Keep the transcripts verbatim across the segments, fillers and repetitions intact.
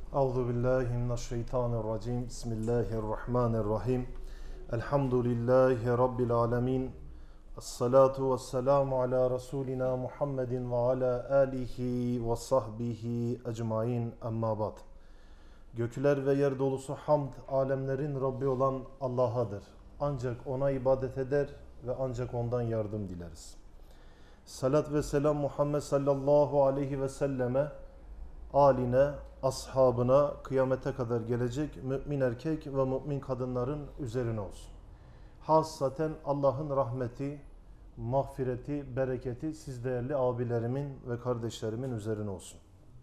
Euzu billahi mineşşeytanirracim. Bismillahirrahmanirrahim. Elhamdülillahi rabbil alamin. Essalatu vesselamu ala Resulina Muhammedin ve ala alihi ve sahbihi ecmaîn. Amma ba'd. Gökler ve yer dolusu hamd, alemlerin Rabbi olan Allah'adır. Ancak ona ibadet eder ve ancak ondan yardım dileriz. Salat ve selam Muhammed sallallahu aleyhi ve selleme, aline, ashabına, kıyamete kadar gelecek mümin erkek ve mümin kadınların üzerine olsun. Hassaten Allah'ın rahmeti, mağfireti, bereketi siz değerli abilerimin ve kardeşlerimin üzerine olsun.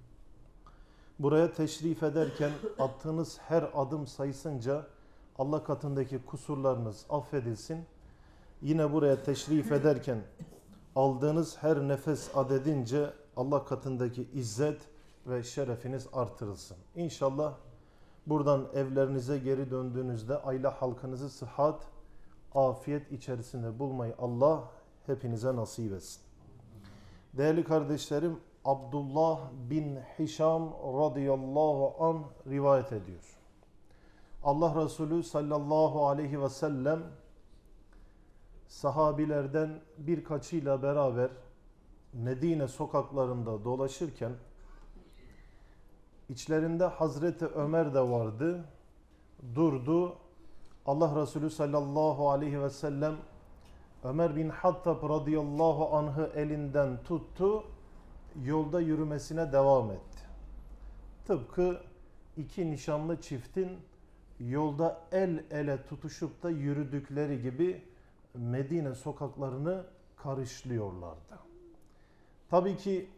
Buraya teşrif ederken attığınız her adım sayısınca Allah katındaki kusurlarınız affedilsin. Yine buraya teşrif ederken aldığınız her nefes adedince Allah katındaki izzet ve şerefiniz artırılsın. İnşallah buradan evlerinize geri döndüğünüzde aile halkınızı sıhhat, afiyet içerisinde bulmayı Allah hepinize nasip etsin. Değerli kardeşlerim, Abdullah bin Hişam radıyallahu anh rivayet ediyor. Allah Resulü sallallahu aleyhi ve sellem sahabilerden birkaçıyla beraber Medine sokaklarında dolaşırken içlerinde Hazreti Ömer de vardı. Durdu. Allah Resulü sallallahu aleyhi ve sellem Ömer bin Hattab radıyallahu anh'ı elinden tuttu. Yolda yürümesine devam etti. Tıpkı iki nişanlı çiftin yolda el ele tutuşup da yürüdükleri gibi Medine sokaklarını karışlıyorlardı. Tabii ki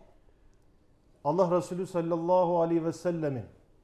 Allah Resulü sallallahu aleyhi ve sellemin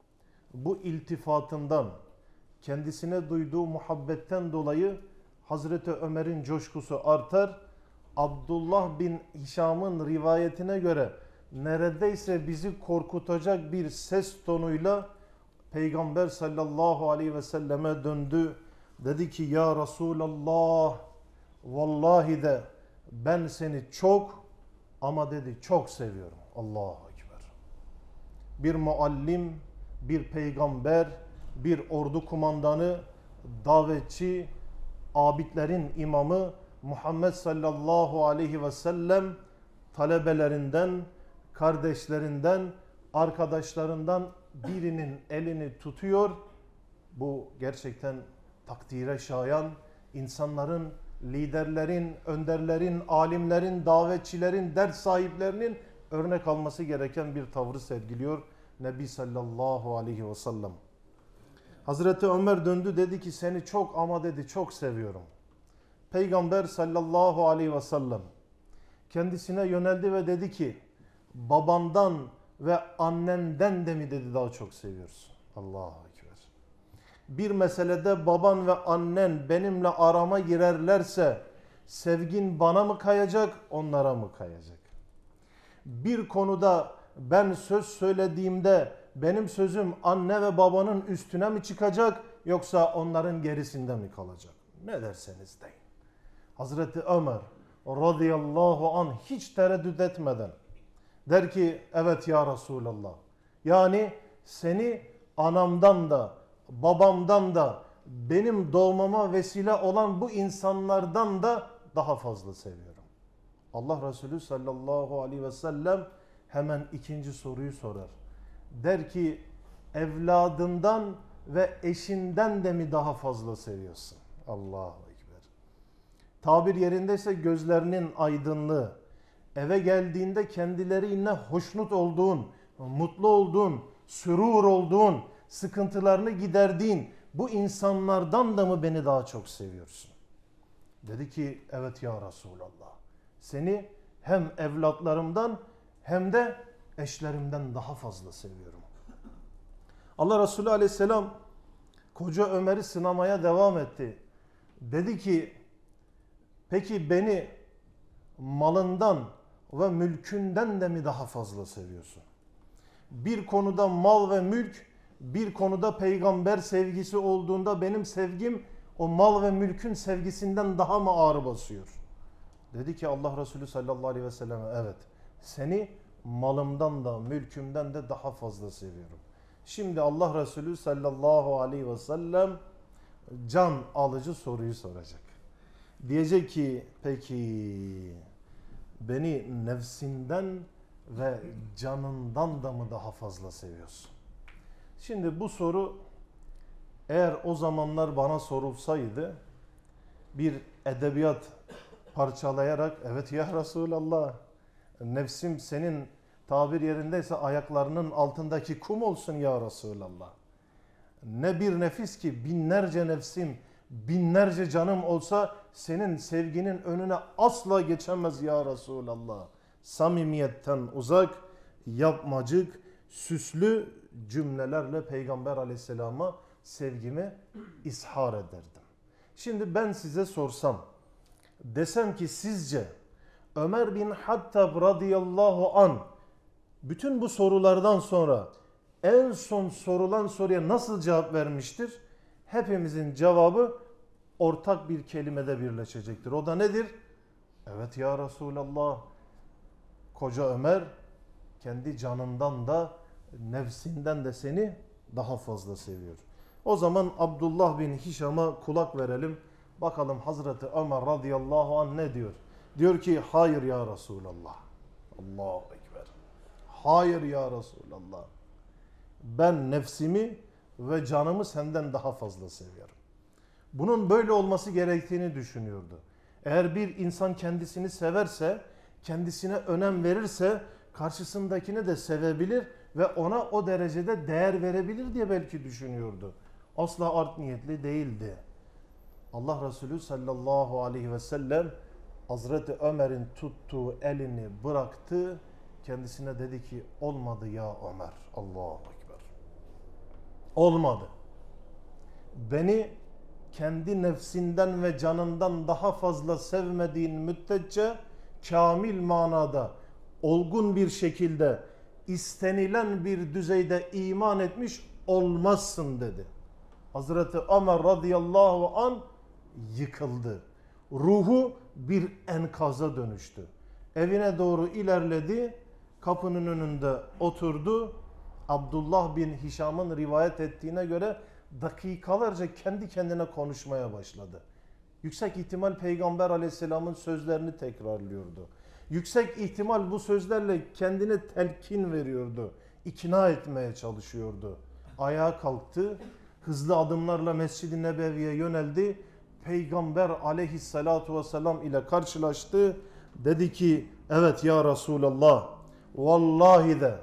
bu iltifatından, kendisine duyduğu muhabbetten dolayı Hazreti Ömer'in coşkusu artar. Abdullah bin Hişam'ın rivayetine göre neredeyse bizi korkutacak bir ses tonuyla Peygamber sallallahu aleyhi ve selleme döndü. Dedi ki ya Resulallah, vallahi de ben seni çok ama dedi çok seviyorum. Allahu Ekber. Bir muallim, bir peygamber, bir ordu kumandanı, davetçi, abidlerin imamı Muhammed sallallahu aleyhi ve sellem talebelerinden, kardeşlerinden, arkadaşlarından birinin elini tutuyor. Bu gerçekten takdire şayan, insanların, liderlerin, önderlerin, alimlerin, davetçilerin, ders sahiplerinin örnek alması gereken bir tavrı sergiliyor Nebi sallallahu aleyhi ve sellem. Hazreti Ömer döndü, dedi ki seni çok ama dedi çok seviyorum. Peygamber sallallahu aleyhi ve sellem kendisine yöneldi ve dedi ki babandan ve annenden de mi dedi daha çok seviyorsun? Allahu Ekber. Bir meselede baban ve annen benimle arama girerlerse sevgin bana mı kayacak, onlara mı kayacak? Bir konuda ben söz söylediğimde benim sözüm anne ve babanın üstüne mi çıkacak yoksa onların gerisinde mi kalacak? Ne derseniz deyin. Hazreti Ömer radıyallahu anh hiç tereddüt etmeden der ki evet ya Resulallah. Yani seni anamdan da babamdan da benim doğmama vesile olan bu insanlardan da daha fazla seviyorum. Allah Resulü sallallahu aleyhi ve sellem hemen ikinci soruyu sorar. Der ki evladından ve eşinden de mi daha fazla seviyorsun? Allahu Ekber. Tabir yerindeyse gözlerinin aydınlığı, eve geldiğinde kendilerine hoşnut olduğun, mutlu olduğun, sürur olduğun, sıkıntılarını giderdiğin bu insanlardan da mı beni daha çok seviyorsun? Dedi ki evet ya Resulallah. Seni hem evlatlarımdan hem de eşlerimden daha fazla seviyorum. Allah Resulü aleyhisselam koca Ömer'i sınamaya devam etti. Dedi ki peki beni malından ve mülkünden de mi daha fazla seviyorsun? Bir konuda mal ve mülk, bir konuda peygamber sevgisi olduğunda benim sevgim o mal ve mülkün sevgisinden daha mı ağır basıyor? Dedi ki Allah Resulü sallallahu aleyhi ve sellem evet seni malımdan da mülkümden de daha fazla seviyorum. Şimdi Allah Resulü sallallahu aleyhi ve sellem can alıcı soruyu soracak. Diyecek ki peki beni nefsinden ve canından da mı daha fazla seviyorsun? Şimdi bu soru eğer o zamanlar bana sorulsaydı bir edebiyat parçalayarak evet ya Resulallah nefsim senin tabir yerindeyse ayaklarının altındaki kum olsun ya Resulallah. Ne bir nefis ki binlerce nefsim, binlerce canım olsa senin sevginin önüne asla geçemez ya Resulallah. Samimiyetten uzak, yapmacık, süslü cümlelerle Peygamber aleyhisselama sevgimi ishar ederdim. Şimdi ben size sorsam, desem ki sizce Ömer bin Hattab radıyallahu an bütün bu sorulardan sonra en son sorulan soruya nasıl cevap vermiştir? Hepimizin cevabı ortak bir kelimede birleşecektir. O da nedir? Evet ya Resulallah, koca Ömer kendi canından da nefsinden de seni daha fazla seviyor. O zaman Abdullah bin Hişam'a kulak verelim. Bakalım Hazreti Ömer radıyallahu anh ne diyor? Diyor ki hayır ya Resulallah. Allahu Ekber. Hayır ya Resulallah. Ben nefsimi ve canımı senden daha fazla seviyorum. Bunun böyle olması gerektiğini düşünüyordu. Eğer bir insan kendisini severse, kendisine önem verirse karşısındakini de sevebilir ve ona o derecede değer verebilir diye belki düşünüyordu. Asla art niyetli değildi. Allah Resulü sallallahu aleyhi ve sellem Hazreti Ömer'in tuttuğu elini bıraktı. Kendisine dedi ki olmadı ya Ömer. Allahu Ekber. Olmadı. Beni kendi nefsinden ve canından daha fazla sevmediğin müddetçe kamil manada, olgun bir şekilde istenilen bir düzeyde iman etmiş olmazsın dedi. Hazreti Ömer radıyallahu an yıkıldı. Ruhu bir enkaza dönüştü. Evine doğru ilerledi. Kapının önünde oturdu. Abdullah bin Hişam'ın rivayet ettiğine göre dakikalarca kendi kendine konuşmaya başladı. Yüksek ihtimal Peygamber aleyhisselamın sözlerini tekrarlıyordu. Yüksek ihtimal bu sözlerle kendine telkin veriyordu. İkna etmeye çalışıyordu. Ayağa kalktı. Hızlı adımlarla Mescid-i Nebevi'ye yöneldi. Peygamber aleyhissalatu vesselam ile karşılaştı. Dedi ki evet ya Resulallah vallahi de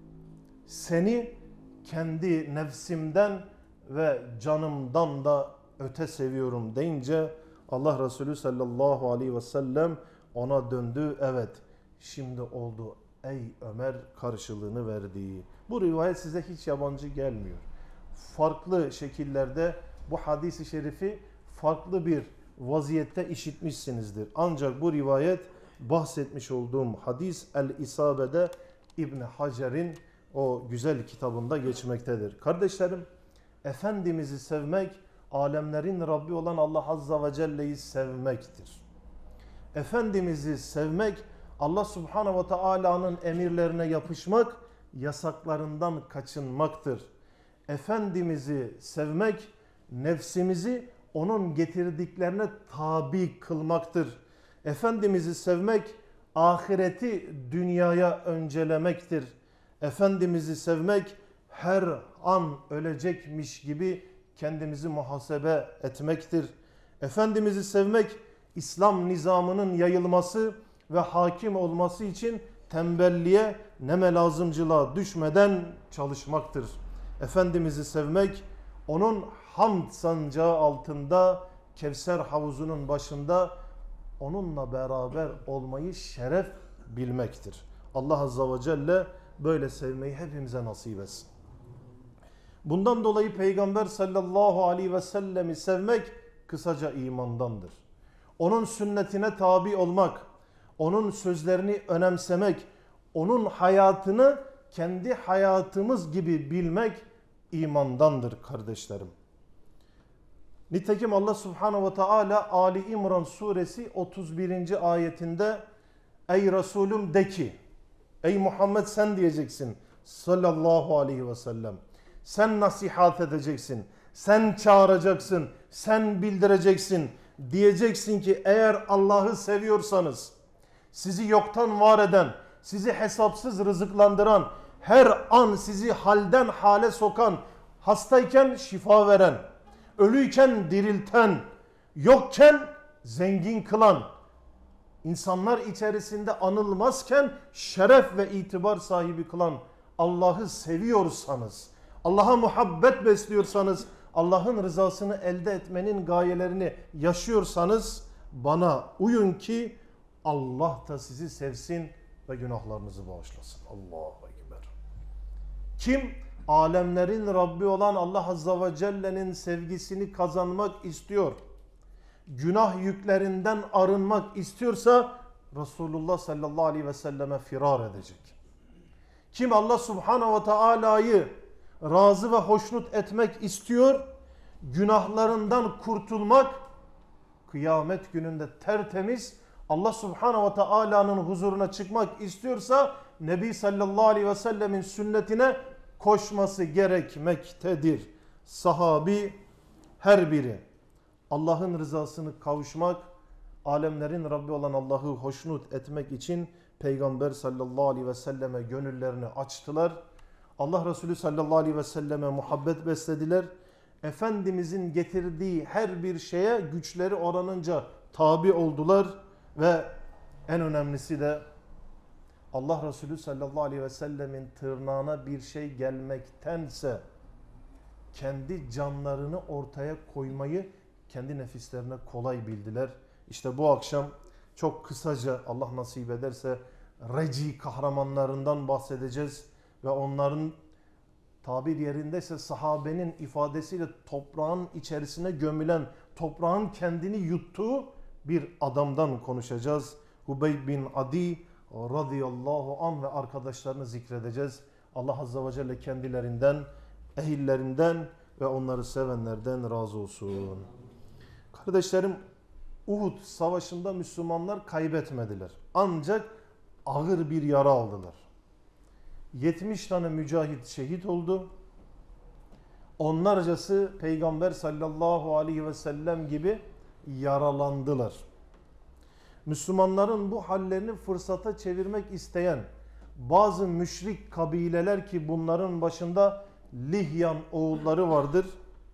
seni kendi nefsimden ve canımdan da öte seviyorum deyince Allah Resulü sallallahu aleyhi ve sellem ona döndü. Evet şimdi oldu ey Ömer karşılığını verdi. Bu rivayet size hiç yabancı gelmiyor. Farklı şekillerde bu hadisi şerifi farklı bir vaziyette işitmişsinizdir. Ancak bu rivayet bahsetmiş olduğum hadis El-İsabe'de İbn Hacer'in o güzel kitabında geçmektedir. Kardeşlerim, Efendimiz'i sevmek, alemlerin Rabbi olan Allah Azza ve Celle'yi sevmektir. Efendimiz'i sevmek, Allah Subhanahu ve Taala'nın emirlerine yapışmak, yasaklarından kaçınmaktır. Efendimiz'i sevmek, nefsimizi onun getirdiklerine tabi kılmaktır. Efendimiz'i sevmek, ahireti dünyaya öncelemektir. Efendimiz'i sevmek, her an ölecekmiş gibi kendimizi muhasebe etmektir. Efendimiz'i sevmek, İslam nizamının yayılması ve hakim olması için tembelliğe, neme lazımcılığa düşmeden çalışmaktır. Efendimiz'i sevmek, onun hamd sancağı altında, Kevser havuzunun başında onunla beraber olmayı şeref bilmektir. Allah Azza ve Celle böyle sevmeyi hepimize nasip etsin. Bundan dolayı Peygamber sallallahu aleyhi ve sellemi sevmek kısaca imandandır. Onun sünnetine tabi olmak, onun sözlerini önemsemek, onun hayatını kendi hayatımız gibi bilmek imandandır kardeşlerim. Nitekim Allah Subhanahu ve Teala Ali İmran suresi otuz birinci ayetinde ey Resulüm de ki, ey Muhammed sen diyeceksin sallallahu aleyhi ve sellem, sen nasihat edeceksin, sen çağıracaksın, sen bildireceksin. Diyeceksin ki eğer Allah'ı seviyorsanız, sizi yoktan var eden, sizi hesapsız rızıklandıran, her an sizi halden hale sokan, hastayken şifa veren, ölüyken dirilten, yokken zengin kılan, insanlar içerisinde anılmazken şeref ve itibar sahibi kılan Allah'ı seviyorsanız, Allah'a muhabbet besliyorsanız, Allah'ın rızasını elde etmenin gayelerini yaşıyorsanız bana uyun ki Allah da sizi sevsin ve günahlarınızı bağışlasın. Allahu Ekber. Kim alemlerin Rabbi olan Allah Azze ve Celle'nin sevgisini kazanmak istiyor, günah yüklerinden arınmak istiyorsa Resulullah sallallahu aleyhi ve selleme firar edecek. Kim Allah Subhanahu ve Taala'yı razı ve hoşnut etmek istiyor, günahlarından kurtulmak, kıyamet gününde tertemiz Allah Subhanahu ve Taala'nın huzuruna çıkmak istiyorsa Nebi sallallahu aleyhi ve sellemin sünnetine koşması gerekmektedir. Sahabi her biri Allah'ın rızasını kavuşmak, alemlerin Rabbi olan Allah'ı hoşnut etmek için Peygamber sallallahu aleyhi ve selleme gönüllerini açtılar. Allah Resulü sallallahu aleyhi ve selleme muhabbet beslediler. Efendimizin getirdiği her bir şeye güçleri oranınca tabi oldular ve en önemlisi de Allah Resulü sallallahu aleyhi ve sellemin tırnağına bir şey gelmektense kendi canlarını ortaya koymayı kendi nefislerine kolay bildiler. İşte bu akşam çok kısaca Allah nasip ederse Reci kahramanlarından bahsedeceğiz ve onların tabir yerindeyse sahabenin ifadesiyle toprağın içerisine gömülen, toprağın kendini yuttuğu bir adamdan konuşacağız. Hubeyb bin Adi radıyallahu anh ve arkadaşlarını zikredeceğiz. Allah Azze ve Celle kendilerinden, ehillerinden ve onları sevenlerden razı olsun. Kardeşlerim, Uhud savaşında Müslümanlar kaybetmediler. Ancak ağır bir yara aldılar. yetmiş tane mücahit şehit oldu. Onlarcası Peygamber sallallahu aleyhi ve sellem gibi yaralandılar. Müslümanların bu hallerini fırsata çevirmek isteyen bazı müşrik kabileler ki bunların başında Lihyan oğulları vardır.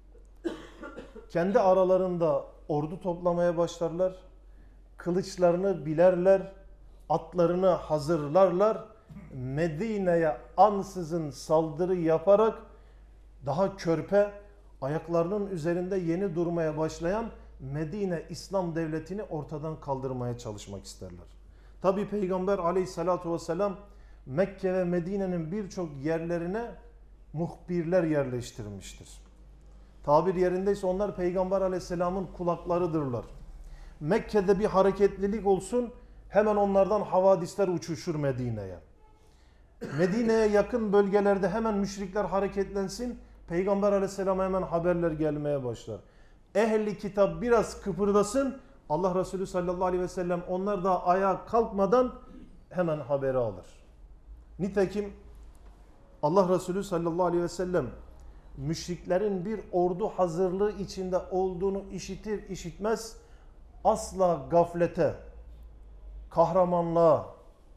Kendi aralarında ordu toplamaya başlarlar. Kılıçlarını bilerler, atlarını hazırlarlar. Medine'ye ansızın saldırı yaparak daha körpe, ayaklarının üzerinde yeni durmaya başlayan Medine İslam devletini ortadan kaldırmaya çalışmak isterler. Tabi Peygamber aleyhissalatu vesselam Mekke ve Medine'nin birçok yerlerine muhbirler yerleştirmiştir. Tabir yerindeyse onlar Peygamber aleyhisselamın kulaklarıdırlar. Mekke'de bir hareketlilik olsun hemen onlardan havadisler uçuşur Medine'ye. Medine'ye yakın bölgelerde hemen müşrikler hareketlensin, Peygamber aleyhisselama hemen haberler gelmeye başlar. Ehli kitap biraz kıpırdasın, Allah Resulü sallallahu aleyhi ve sellem onlar da ayağa kalkmadan hemen haberi alır. Nitekim Allah Resulü sallallahu aleyhi ve sellem müşriklerin bir ordu hazırlığı içinde olduğunu işitir işitmez asla gaflete, kahramanlığa,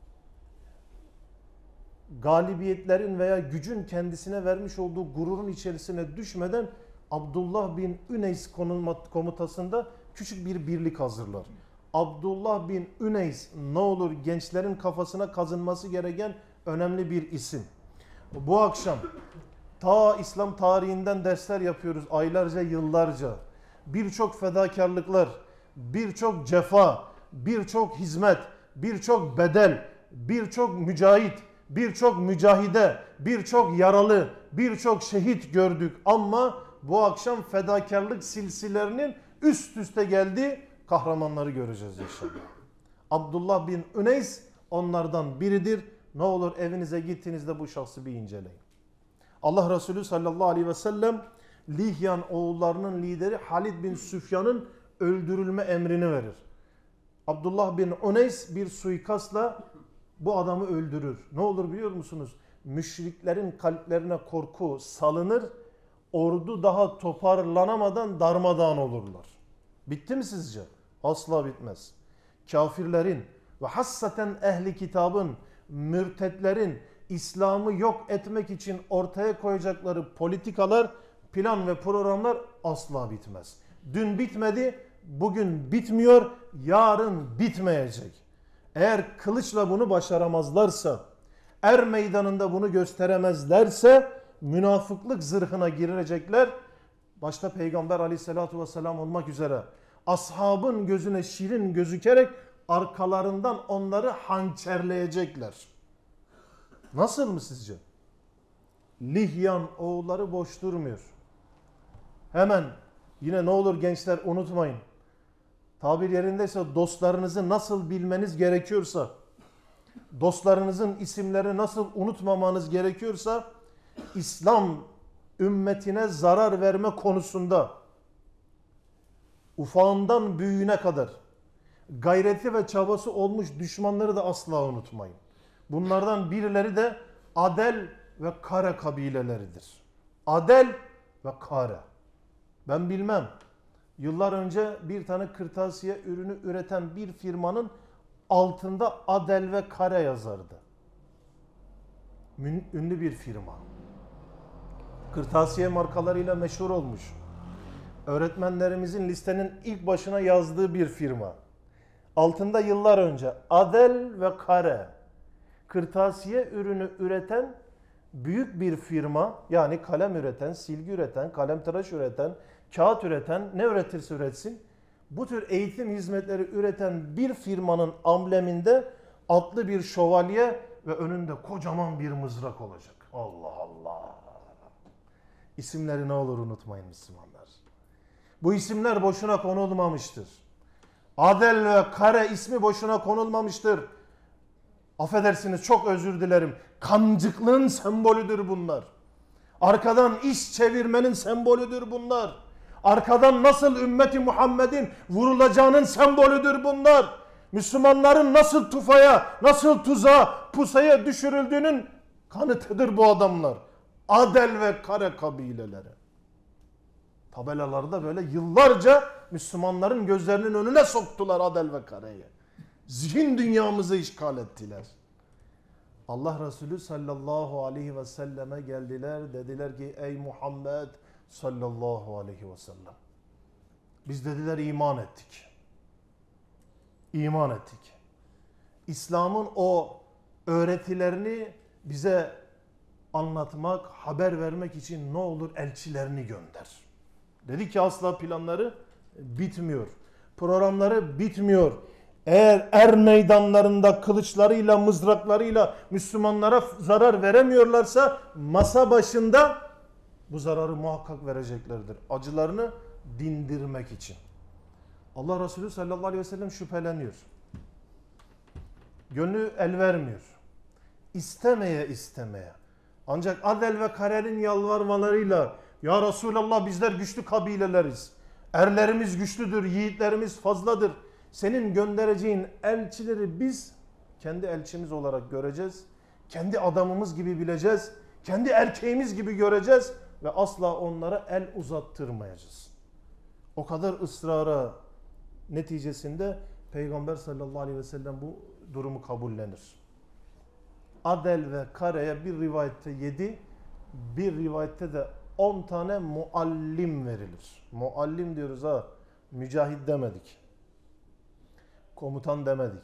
galibiyetlerin veya gücün kendisine vermiş olduğu gururun içerisine düşmeden Abdullah bin Üneys komutasında küçük bir birlik hazırlar. Abdullah bin Üneys ne olur gençlerin kafasına kazınması gereken önemli bir isim. Bu akşam ta İslam tarihinden dersler yapıyoruz aylarca, yıllarca. Birçok fedakarlıklar, birçok cefa, birçok hizmet, birçok bedel, birçok mücahit, birçok mücahide, birçok yaralı, birçok şehit gördük. Ama bu akşam fedakarlık silsilelerinin üst üste geldiği kahramanları göreceğiz inşallah. Abdullah bin Üneys onlardan biridir. Ne olur evinize gittiğinizde bu şahsı bir inceleyin. Allah Resulü sallallahu aleyhi ve sellem Lihyan oğullarının lideri Halid bin Süfyan'ın öldürülme emrini verir. Abdullah bin Üneys bir suikastla bu adamı öldürür. Ne olur biliyor musunuz? müşriklerin kalplerine korku salınır, ordu daha toparlanamadan darmadağın olurlar. Bitti mi sizce? Asla bitmez. Kafirlerin ve hassaten ehli kitabın, mürtetlerin İslam'ı yok etmek için ortaya koyacakları politikalar, plan ve programlar asla bitmez. Dün bitmedi, bugün bitmiyor, yarın bitmeyecek. Eğer kılıçla bunu başaramazlarsa, er meydanında bunu gösteremezlerse münafıklık zırhına girecekler. Başta Peygamber aleyhissalatu vesselam olmak üzere ashabın gözüne şirin gözükerek arkalarından onları hançerleyecekler. Nasıl mı sizce? Lihyan oğulları boş durmuyor. Hemen yine ne olur gençler unutmayın. Tabir yerindeyse dostlarınızı nasıl bilmeniz gerekiyorsa, dostlarınızın isimlerini nasıl unutmamanız gerekiyorsa, İslam ümmetine zarar verme konusunda ufağından büyüğüne kadar gayreti ve çabası olmuş düşmanları da asla unutmayın. Bunlardan birileri de Adel ve Kare kabileleridir. Adel ve Kare. Ben bilmem. Yıllar önce bir tane kırtasiye ürünü üreten bir firmanın altında Adel ve Kare yazardı. Ünlü bir firma. Kırtasiye markalarıyla meşhur olmuş. Öğretmenlerimizin listenin ilk başına yazdığı bir firma. Altında yıllar önce Adel ve Kare. Kırtasiye ürünü üreten büyük bir firma, yani kalem üreten, silgi üreten, kalemtıraş üreten, kağıt üreten, ne üretirse üretsin, bu tür eğitim hizmetleri üreten bir firmanın ambleminde atlı bir şövalye ve önünde kocaman bir mızrak olacak. Allah Allah. İsimleri ne olur unutmayın Müslümanlar. Bu isimler boşuna konulmamıştır. Adel ve Kare ismi boşuna konulmamıştır. Affedersiniz, çok özür dilerim. Kancıklığın sembolüdür bunlar. Arkadan iş çevirmenin sembolüdür bunlar. Arkadan nasıl ümmeti Muhammed'in vurulacağının sembolüdür bunlar. Müslümanların nasıl tufaya, nasıl tuzağa, pusaya düşürüldüğünün kanıtıdır bu adamlar. Adel ve Kare kabileleri. Tabelalarda böyle yıllarca Müslümanların gözlerinin önüne soktular Adel ve Kare'yi. Zihin dünyamızı işgal ettiler. Allah Resulü sallallahu aleyhi ve selleme geldiler. Dediler ki ey Muhammed sallallahu aleyhi ve sellem. Biz dediler iman ettik. İman ettik. İslam'ın o öğretilerini bize anlatmak, haber vermek için ne olur elçilerini gönder. Dedi ki asla planları bitmiyor. Programları bitmiyor. Eğer er meydanlarında kılıçlarıyla, mızraklarıyla Müslümanlara zarar veremiyorlarsa masa başında bu zararı muhakkak vereceklerdir. Acılarını dindirmek için. Allah Resulü sallallahu aleyhi ve sellem şüpheleniyor. Gönlü el vermiyor. İstemeye istemeye. Ancak Adel ve Kare'nin yalvarmalarıyla ya Resulallah bizler güçlü kabileleriz. Erlerimiz güçlüdür, yiğitlerimiz fazladır. Senin göndereceğin elçileri biz kendi elçimiz olarak göreceğiz. Kendi adamımız gibi bileceğiz. Kendi erkeğimiz gibi göreceğiz. Ve asla onlara el uzattırmayacağız. O kadar ısrara neticesinde Peygamber sallallahu aleyhi ve sellem bu durumu kabullenir. Adel ve Kare'ye bir rivayette yedi, bir rivayette de on tane muallim verilir. Muallim diyoruz ha, mücahit demedik. Komutan demedik.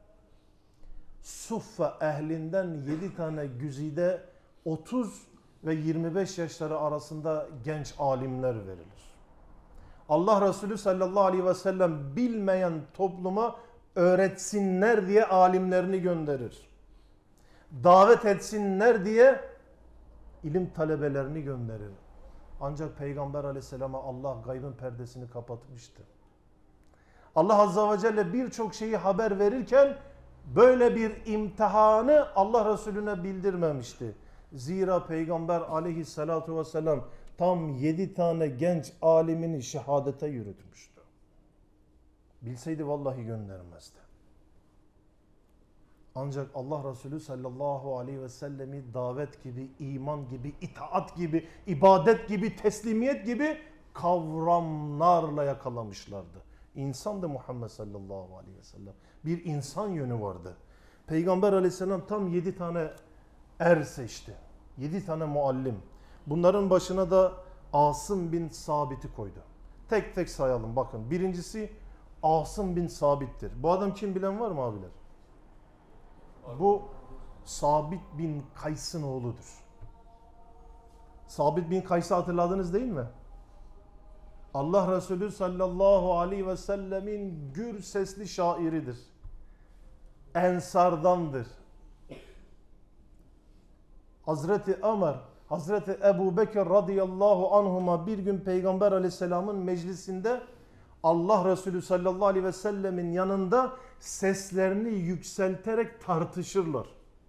Suffa ehlinden yedi tane güzide otuz ve yirmi beş yaşları arasında genç alimler verilir. Allah Resulü sallallahu aleyhi ve sellem bilmeyen topluma öğretsinler diye alimlerini gönderir. Davet etsinler diye ilim talebelerini gönderir. Ancak Peygamber aleyhisselama Allah gaybın perdesini kapatmıştı. Allah azze ve celle birçok şeyi haber verirken böyle bir imtihanı Allah Resulüne bildirmemişti. Zira Peygamber aleyhissalatu vesselam tam yedi tane genç alimini şehadete yürütmüştü. Bilseydi vallahi göndermezdi. Ancak Allah Resulü sallallahu aleyhi ve sellemi davet gibi, iman gibi, itaat gibi, ibadet gibi, teslimiyet gibi kavramlarla yakalamışlardı. İnsan da Muhammed sallallahu aleyhi ve sellem. Bir insan yönü vardı. Peygamber aleyhisselam tam yedi tane er seçti. Yedi tane muallim. Bunların başına da Asım bin Sabit'i koydu. Tek tek sayalım bakın. Birincisi Asım bin Sabit'tir. Bu adam kim bilen var mı abiler? Bu Sabit bin Kays'ın oğludur. Sabit bin Kays'ı hatırladınız değil mi? Allah Resulü sallallahu aleyhi ve sellemin gür sesli şairidir. Ensardandır. Hazreti Ömer, Hazreti Ebu Bekir radıyallahu anhuma bir gün Peygamber aleyhisselamın meclisinde Allah Resulü sallallahu aleyhi ve sellemin yanında seslerini yükselterek tartışırlar.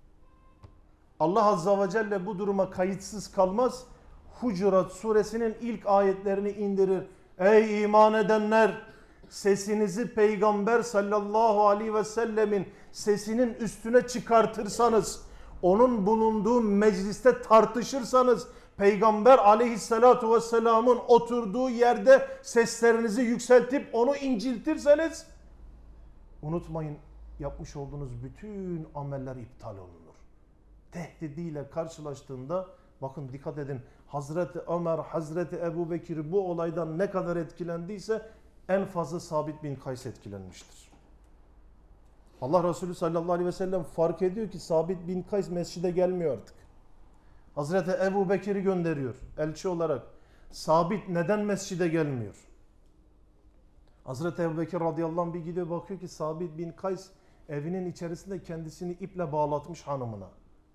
Allah azze ve celle bu duruma kayıtsız kalmaz. Hucurat suresinin ilk ayetlerini indirir. Ey iman edenler! Sesinizi Peygamber sallallahu aleyhi ve sellemin sesinin üstüne çıkartırsanız, onun bulunduğu mecliste tartışırsanız, Peygamber aleyhissalatu vesselamın oturduğu yerde seslerinizi yükseltip onu inciltirseniz, unutmayın yapmış olduğunuz bütün ameller iptal olunur. Tehdidiyle karşılaştığında, bakın dikkat edin, Hazreti Ömer, Hazreti Ebu Bekir bu olaydan ne kadar etkilendiyse en fazla Sabit bin Kays etkilenmiştir. Allah Resulü sallallahu aleyhi ve sellem fark ediyor ki Sabit bin Kays mescide gelmiyor artık. Hazreti Ebu Bekir'i gönderiyor elçi olarak. Sabit neden mescide gelmiyor? Hazreti Ebu Bekir radıyallahu anh bir gidiyor, bakıyor ki Sabit bin Kays evinin içerisinde kendisini iple bağlatmış hanımına.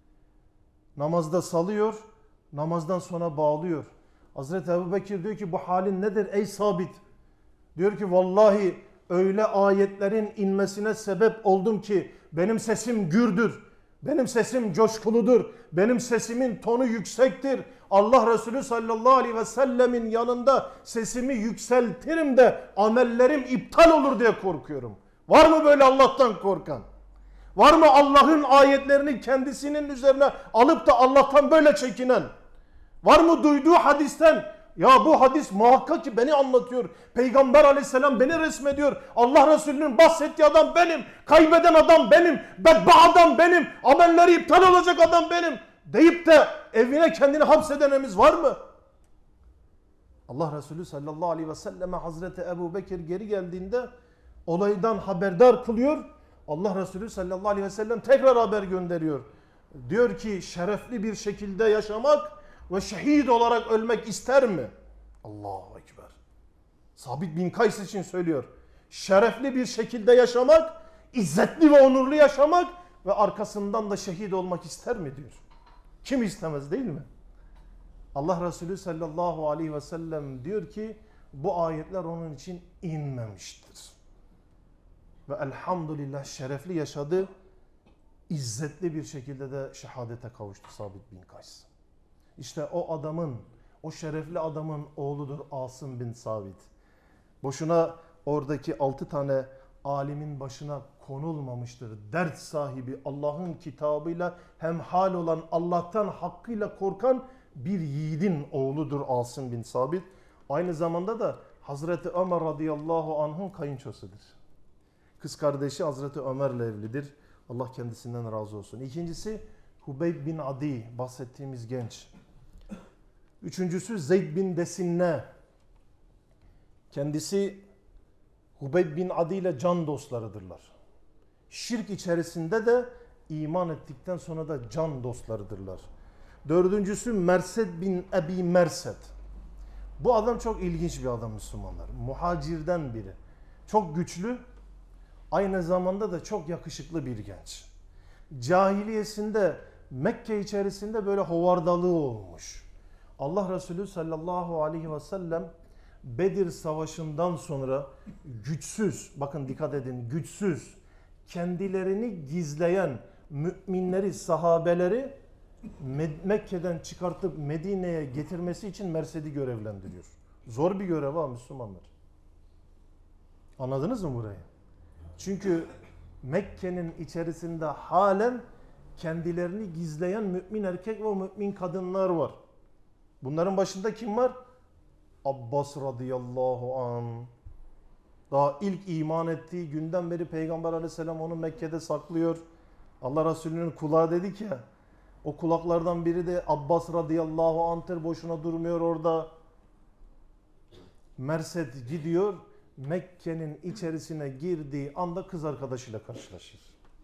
Namazda salıyor, namazdan sonra bağlıyor. Hazreti Ebu Bekir diyor ki bu halin nedir ey Sabit? Diyor ki vallahi öyle ayetlerin inmesine sebep oldum ki benim sesim gürdür, benim sesim coşkuludur, benim sesimin tonu yüksektir. Allah Resulü sallallahu aleyhi ve sellemin yanında sesimi yükseltirim de amellerim iptal olur diye korkuyorum. Var mı böyle Allah'tan korkan? Var mı Allah'ın ayetlerini kendisinin üzerine alıp da Allah'tan böyle çekinen? Var mı duyduğu hadisten, ya bu hadis muhakkak ki beni anlatıyor, Peygamber aleyhisselam beni resmediyor, Allah Resulü'nün bahsettiği adam benim, kaybeden adam benim, bedba adam benim, amelleri iptal olacak adam benim deyip de evine kendini hapsedenimiz var mı? Allah Resulü sallallahu aleyhi ve selleme Hazreti Ebu Bekir geri geldiğinde olaydan haberdar kılıyor. Allah Resulü sallallahu aleyhi ve sellem tekrar haber gönderiyor. Diyor ki şerefli bir şekilde yaşamak ve şehit olarak ölmek ister mi? Allahu Ekber. Sabit bin Kays için söylüyor. Şerefli bir şekilde yaşamak, izzetli ve onurlu yaşamak ve arkasından da şehit olmak ister mi diyor. Kim istemez değil mi? Allah Resulü sallallahu aleyhi ve sellem diyor ki bu ayetler onun için inmemiştir. Ve elhamdülillah şerefli yaşadı, izzetli bir şekilde de şehadete kavuştu Sabit bin Kays. İşte o adamın, o şerefli adamın oğludur Asım bin Sabit. Boşuna oradaki altı tane alimin başına konulmamıştır. Dert sahibi, Allah'ın kitabıyla hemhal olan, Allah'tan hakkıyla korkan bir yiğidin oğludur Asım bin Sabit. Aynı zamanda da Hazreti Ömer radıyallahu anh'ın kayınçosudur. Kız kardeşi Hazreti Ömer'le evlidir. Allah kendisinden razı olsun. İkincisi Hubeyb bin Adi, bahsettiğimiz genç. Üçüncüsü Zeyd bin Desinne. Kendisi Hubeyb bin Adi ile can dostlarıdırlar. Şirk içerisinde de iman ettikten sonra da can dostlarıdırlar. Dördüncüsü Mersed bin Ebi Mersed. Bu adam çok ilginç bir adam Müslümanlar. Muhacirden biri. Çok güçlü, aynı zamanda da çok yakışıklı bir genç. Cahiliyesinde Mekke içerisinde böyle hovardalığı olmuş. Allah Resulü sallallahu aleyhi ve sellem Bedir Savaşı'ndan sonra güçsüz, bakın dikkat edin, güçsüz, kendilerini gizleyen müminleri, sahabeleri Mekke'den çıkartıp Medine'ye getirmesi için Mersed'i görevlendiriyor. Zor bir görev ha Müslümanlar. Anladınız mı burayı? Çünkü Mekke'nin içerisinde halen kendilerini gizleyen mümin erkek ve mümin kadınlar var. Bunların başında kim var? Abbas radıyallahu anh. Daha ilk iman ettiği günden beri Peygamber aleyhisselam onu Mekke'de saklıyor. Allah Resulü'nün kulağı dedik ya, o kulaklardan biri de Abbas radıyallahu anh'tır, boşuna durmuyor orada. Mersed gidiyor, Mekke'nin içerisine girdiği anda kız arkadaşıyla karşılaşır.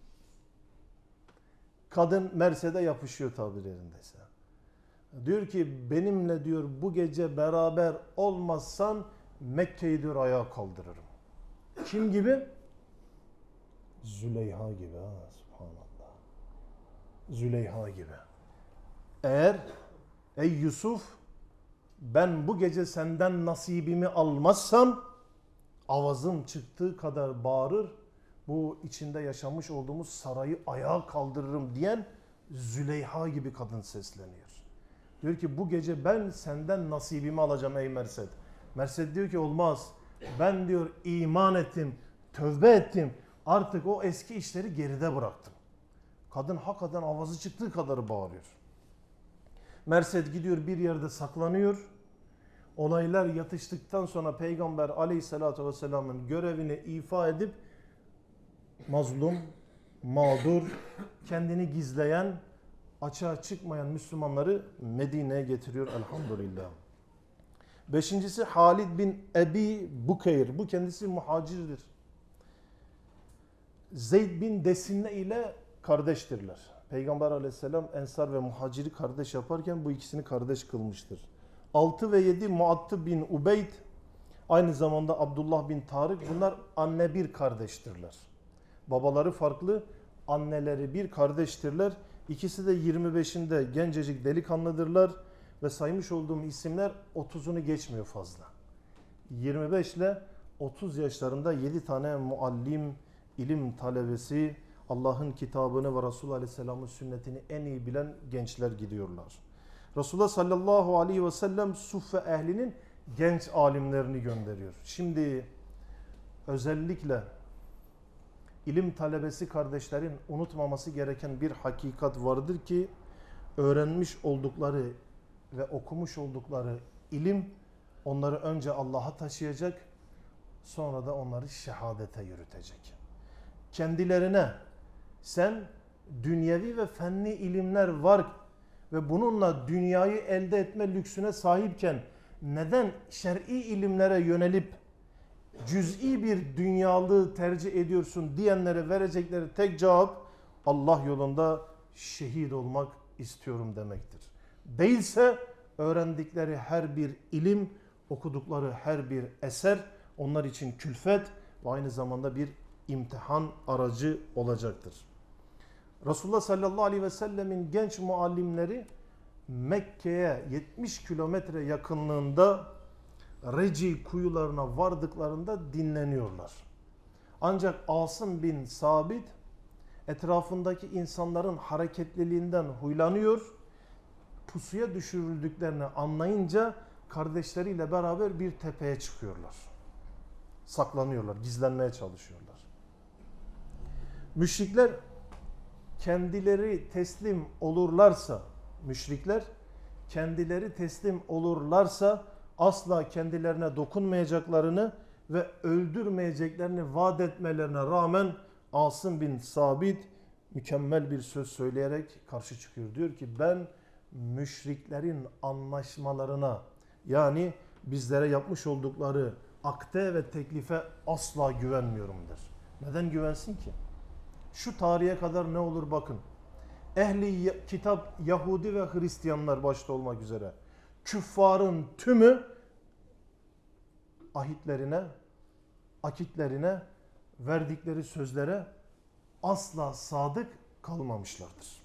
Kadın Mersed'e yapışıyor tabiri yerindeyse. Diyor ki benimle diyor bu gece beraber olmazsan Mekke'yi diyor ayağa kaldırırım. Kim gibi? Züleyha gibi. Ha, subhanallah. Züleyha gibi. Eğer ey Yusuf ben bu gece senden nasibimi almazsam avazım çıktığı kadar bağırır, bu içinde yaşamış olduğumuz sarayı ayağa kaldırırım diyen Züleyha gibi kadın sesleniyor. Diyor ki bu gece ben senden nasibimi alacağım ey Mersed. Mersed diyor ki olmaz. Ben diyor iman ettim, tövbe ettim. Artık o eski işleri geride bıraktım. Kadın hakikaten avazı çıktığı kadar bağırıyor. Mersed gidiyor bir yerde saklanıyor. Olaylar yatıştıktan sonra Peygamber aleyhissalatü vesselamın görevini ifa edip mazlum, mağdur, kendini gizleyen, açığa çıkmayan Müslümanları Medine'ye getiriyor elhamdülillah. Beşincisi Halid bin Ebi Bukeyr. Bu kendisi muhacirdir. Zeyd bin Desinne ile kardeştirler. Peygamber aleyhisselam Ensar ve Muhacir'i kardeş yaparken bu ikisini kardeş kılmıştır. altı ve yedi Muattı bin Ubeyd, aynı zamanda Abdullah bin Tarık, bunlar anne bir kardeştirler. Babaları farklı, anneleri bir kardeştirler. İkisi de yirmi beşinde gencecik delikanlıdırlar ve saymış olduğum isimler otuzunu geçmiyor fazla. yirmi beş ile otuz yaşlarında yedi tane muallim, ilim talebesi, Allah'ın kitabını ve Resulullah Aleyhisselam'ın sünnetini en iyi bilen gençler gidiyorlar. Resulullah sallallahu aleyhi ve sellem Suffe ehlinin genç alimlerini gönderiyor. Şimdi özellikle ilim talebesi kardeşlerin unutmaması gereken bir hakikat vardır ki öğrenmiş oldukları ve okumuş oldukları ilim onları önce Allah'a taşıyacak, sonra da onları şehadete yürütecek. Kendilerine sen dünyevi ve fenni ilimler var ve bununla dünyayı elde etme lüksüne sahipken neden şer'i ilimlere yönelip cüz'i bir dünyalığı tercih ediyorsun diyenlere verecekleri tek cevap Allah yolunda şehit olmak istiyorum demektir. Değilse öğrendikleri her bir ilim, okudukları her bir eser onlar için külfet ve aynı zamanda bir imtihan aracı olacaktır. Resulullah sallallahu aleyhi ve sellemin genç muallimleri Mekke'ye yetmiş kilometre yakınlığında Reci kuyularına vardıklarında dinleniyorlar. Ancak Asım bin Sabit etrafındaki insanların hareketliliğinden huylanıyor. Pusuya düşürüldüklerini anlayınca kardeşleriyle beraber bir tepeye çıkıyorlar. Saklanıyorlar, gizlenmeye çalışıyorlar. Müşrikler kendileri teslim olurlarsa, müşrikler kendileri teslim olurlarsa asla kendilerine dokunmayacaklarını ve öldürmeyeceklerini vaat etmelerine rağmen Asım bin Sabit mükemmel bir söz söyleyerek karşı çıkıyor. Diyor ki ben müşriklerin anlaşmalarına, yani bizlere yapmış oldukları akde ve teklife asla güvenmiyorum der. Neden güvensin ki? Şu tarihe kadar ne olur bakın. Ehli kitap Yahudi ve Hristiyanlar başta olmak üzere küffarın tümü ahitlerine, akitlerine, verdikleri sözlere asla sadık kalmamışlardır.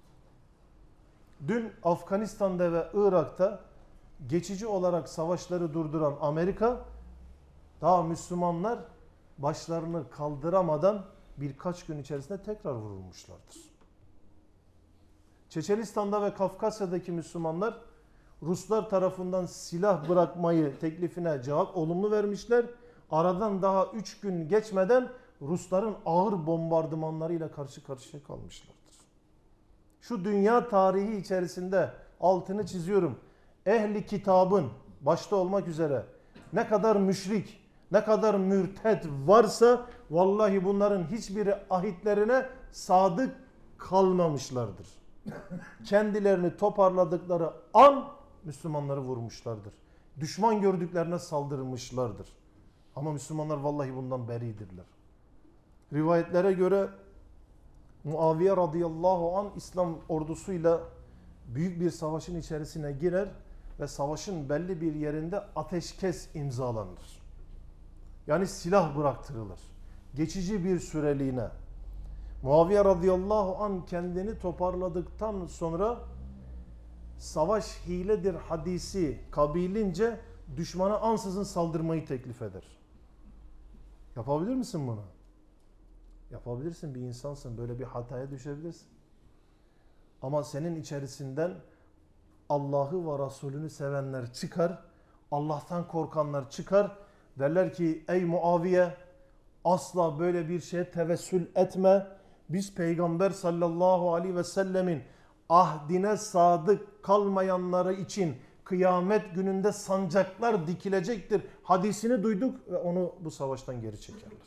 Dün Afganistan'da ve Irak'ta geçici olarak savaşları durduran Amerika, daha Müslümanlar başlarını kaldıramadan birkaç gün içerisinde tekrar vurulmuşlardır. Çeçenistan'da ve Kafkasya'daki Müslümanlar Ruslar tarafından silah bırakmayı teklifine cevap olumlu vermişler. Aradan daha üç gün geçmeden Rusların ağır bombardımanlarıyla karşı karşıya kalmışlardır. Şu dünya tarihi içerisinde altını çiziyorum. Ehli kitabın başta olmak üzere ne kadar müşrik, ne kadar mürted varsa vallahi bunların hiçbiri ahitlerine sadık kalmamışlardır. Kendilerini toparladıkları an Müslümanları vurmuşlardır. Düşman gördüklerine saldırmışlardır. Ama Müslümanlar vallahi bundan beridirler. Rivayetlere göre Muaviye radıyallahu anh İslam ordusuyla büyük bir savaşın içerisine girer ve savaşın belli bir yerinde ateşkes imzalanır. Yani silah bıraktırılır. Geçici bir süreliğine. Muaviye radıyallahu anh kendini toparladıktan sonra savaş hiledir hadisi kabilince düşmana ansızın saldırmayı teklif eder. Yapabilir misin bunu? Yapabilirsin, bir insansın, böyle bir hataya düşebilirsin. Ama senin içerisinden Allah'ı ve Resulünü sevenler çıkar, Allah'tan korkanlar çıkar. Derler ki ey Muaviye, asla böyle bir şeye tevessül etme. Biz Peygamber sallallahu aleyhi ve sellemin ahdine sadık kalmayanları için kıyamet gününde sancaklar dikilecektir hadisini duyduk ve onu bu savaştan geri çekerler.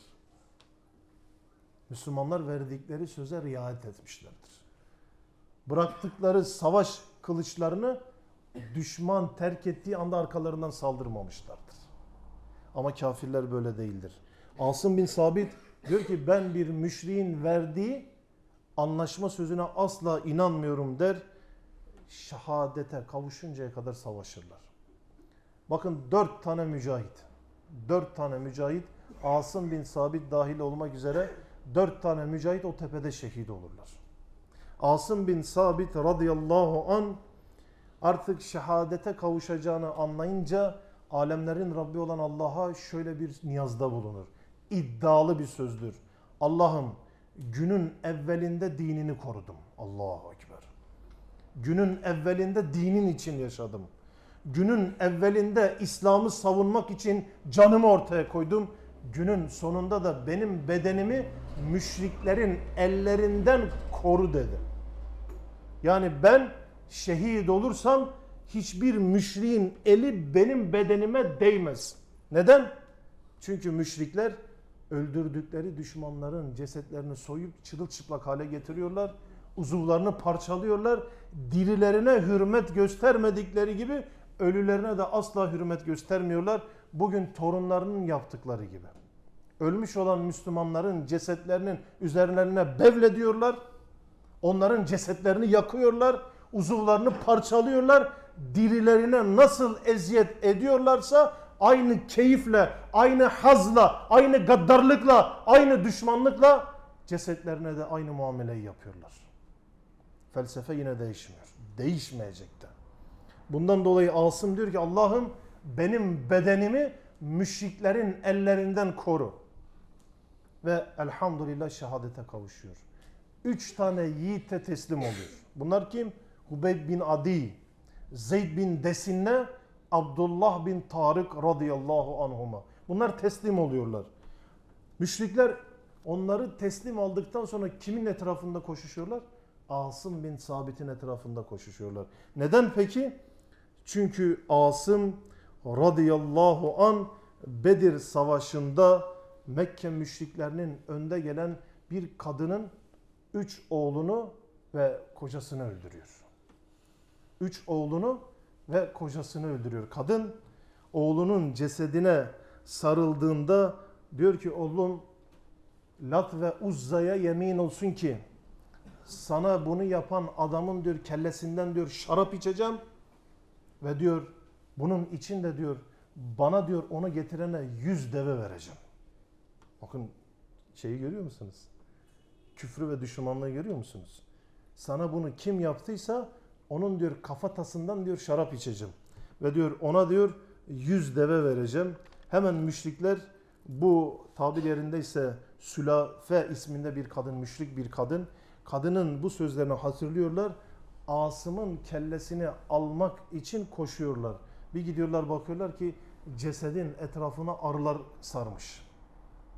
Müslümanlar verdikleri söze riayet etmişlerdir. Bıraktıkları savaş kılıçlarını düşman terk ettiği anda arkalarından saldırmamışlardır. Ama kafirler böyle değildir. Asım bin Sabit diyor ki ben bir müşriğin verdiği anlaşma sözüne asla inanmıyorum der. Şehadete kavuşuncaya kadar savaşırlar. Bakın dört tane mücahit. Dört tane mücahit Asım bin Sabit dahil olmak üzere dört tane mücahit o tepede şehit olurlar. Asım bin Sabit radıyallahu an artık şehadete kavuşacağını anlayınca alemlerin Rabbi olan Allah'a şöyle bir niyazda bulunur. İddialı bir sözdür. Allah'ım günün evvelinde dinini korudum. Allahu Ekber. Günün evvelinde dinin için yaşadım. Günün evvelinde İslam'ı savunmak için canımı ortaya koydum. Günün sonunda da benim bedenimi müşriklerin ellerinden koru dedi. Yani ben şehit olursam hiçbir müşriğin eli benim bedenime değmez. Neden? Çünkü müşrikler öldürdükleri düşmanların cesetlerini soyup çırılçıplak hale getiriyorlar. Uzuvlarını parçalıyorlar. Dirilerine hürmet göstermedikleri gibi ölülerine de asla hürmet göstermiyorlar. Bugün torunlarının yaptıkları gibi. Ölmüş olan Müslümanların cesetlerinin üzerlerine bevlediyorlar. Onların cesetlerini yakıyorlar. Uzuvlarını parçalıyorlar. Dirilerine nasıl eziyet ediyorlarsa aynı keyifle, aynı hazla, aynı gaddarlıkla, aynı düşmanlıkla cesetlerine de aynı muameleyi yapıyorlar. Felsefe yine değişmiyor. Değişmeyecek de. Bundan dolayı Asım diyor ki Allah'ım benim bedenimi müşriklerin ellerinden koru. Ve elhamdülillah şehadete kavuşuyor. Üç tane yiğite teslim oluyor. Bunlar kim? Hubeyb bin Adi, Zeyd bin Desinne, Abdullah bin Tarık radıyallahu anhuma. Bunlar teslim oluyorlar. Müşrikler onları teslim aldıktan sonra kimin etrafında koşuşuyorlar? Asım bin Sabit'in etrafında koşuşuyorlar. Neden peki? Çünkü Asım radıyallahu an Bedir Savaşı'nda Mekke müşriklerinin önde gelen bir kadının üç oğlunu ve kocasını öldürüyor. Üç oğlunu ve kocasını öldürüyor. Kadın oğlunun cesedine sarıldığında diyor ki oğlum Lat ve Uzza'ya yemin olsun ki sana bunu yapan adamın diyor kellesinden diyor şarap içeceğim ve diyor bunun içinde diyor bana diyor onu getirene yüz deve vereceğim. Bakın şeyi görüyor musunuz? Küfrü ve düşmanlığı görüyor musunuz? Sana bunu kim yaptıysa onun diyor kafatasından diyor şarap içeceğim. Ve diyor ona diyor yüz deve vereceğim. Hemen müşrikler bu tabir yerindeyse Sülafe isminde bir kadın, müşrik bir kadın. Kadının bu sözlerini hatırlıyorlar. Asım'ın kellesini almak için koşuyorlar. Bir gidiyorlar bakıyorlar ki cesedin etrafına arılar sarmış.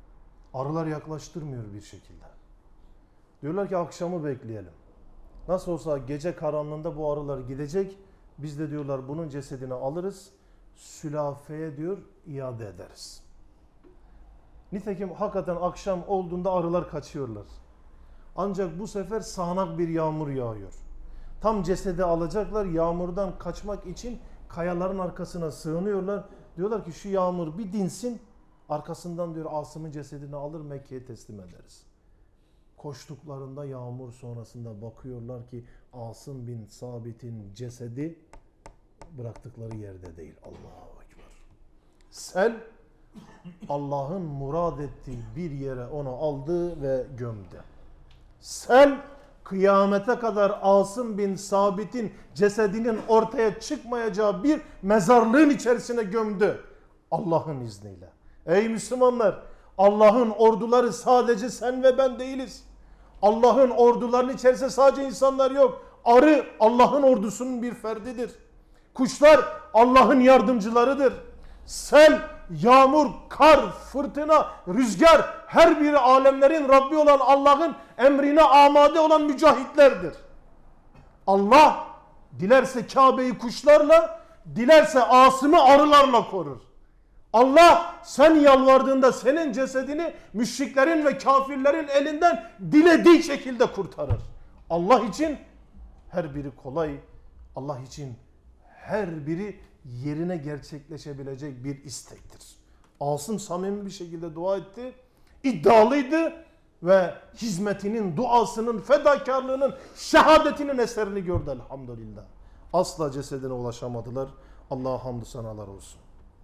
Arılar yaklaştırmıyor bir şekilde. Diyorlar ki akşamı bekleyelim. Nasıl olsa gece karanlığında bu arılar gidecek. Biz de diyorlar bunun cesedini alırız. Sülafeye diyor iade ederiz. Nitekim hakikaten akşam olduğunda arılar kaçıyorlar. Ancak bu sefer sağanak bir yağmur yağıyor. Tam cesedi alacaklar, yağmurdan kaçmak için kayaların arkasına sığınıyorlar. Diyorlar ki şu yağmur bir dinsin, arkasından diyor Asım'ın cesedini alır Mekke'ye teslim ederiz. Koştuklarında yağmur sonrasında bakıyorlar ki Asım bin Sabit'in cesedi bıraktıkları yerde değil. Allahu Ekber. Sel Allah'ın murad ettiği bir yere onu aldı ve gömdü. Sel kıyamete kadar Asım bin Sabit'in cesedinin ortaya çıkmayacağı bir mezarlığın içerisine gömdü. Allah'ın izniyle. Ey Müslümanlar, Allah'ın orduları sadece sen ve ben değiliz. Allah'ın ordularının içerisinde sadece insanlar yok. Arı Allah'ın ordusunun bir ferdidir. Kuşlar Allah'ın yardımcılarıdır. Sel, yağmur, kar, fırtına, rüzgar her biri alemlerin Rabbi olan Allah'ın emrine amade olan mücahitlerdir. Allah dilerse Kabe'yi kuşlarla, dilerse Asım'ı arılarla korur. Allah sen yalvardığında senin cesedini müşriklerin ve kafirlerin elinden dilediği şekilde kurtarır. Allah için her biri kolay, Allah için her biri yerine gerçekleşebilecek bir istektir. Asım samimi bir şekilde dua etti, iddialıydı ve hizmetinin, duasının, fedakarlığının, şehadetinin eserini gördü elhamdülillah. Asla cesedine ulaşamadılar. Allah'a hamdü senalar olsun.